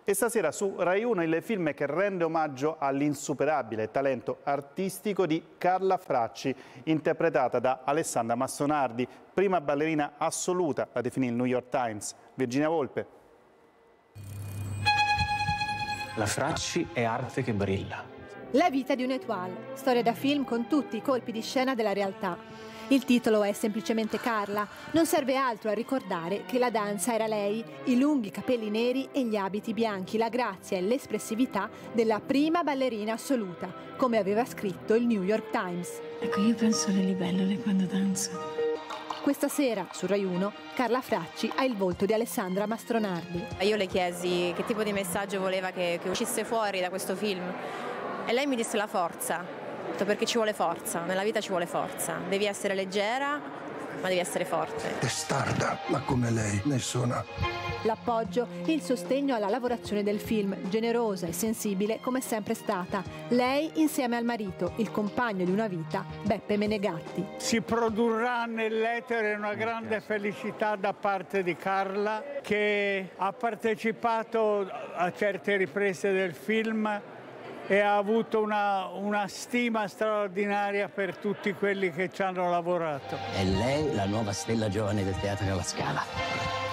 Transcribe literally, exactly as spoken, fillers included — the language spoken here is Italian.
E stasera su Rai uno il film che rende omaggio all'insuperabile talento artistico di Carla Fracci, interpretata da Alessandra Mastronardi, prima ballerina assoluta, la definì il New York Times. Virginia Volpe. La Fracci è arte che brilla. La vita di un'étoile, storia da film con tutti i colpi di scena della realtà. Il titolo è semplicemente Carla, non serve altro a ricordare che la danza era lei, i lunghi capelli neri e gli abiti bianchi, la grazia e l'espressività della prima ballerina assoluta, come aveva scritto il New York Times. Ecco, io penso alle libellule quando danzo. Questa sera, su Rai uno, Carla Fracci ha il volto di Alessandra Mastronardi. Io le chiesi che tipo di messaggio voleva che, che uscisse fuori da questo film e lei mi disse la forza. Perché ci vuole forza, nella vita ci vuole forza. Devi essere leggera, ma devi essere forte. Testarda, ma come lei, nessuna. L'appoggio e il sostegno alla lavorazione del film, generosa e sensibile come è sempre stata. Lei insieme al marito, il compagno di una vita, Beppe Menegatti. Si produrrà nell'etere una grande felicità da parte di Carla, che ha partecipato a certe riprese del film e ha avuto una, una stima straordinaria per tutti quelli che ci hanno lavorato. È lei la nuova stella giovane del Teatro alla Scala.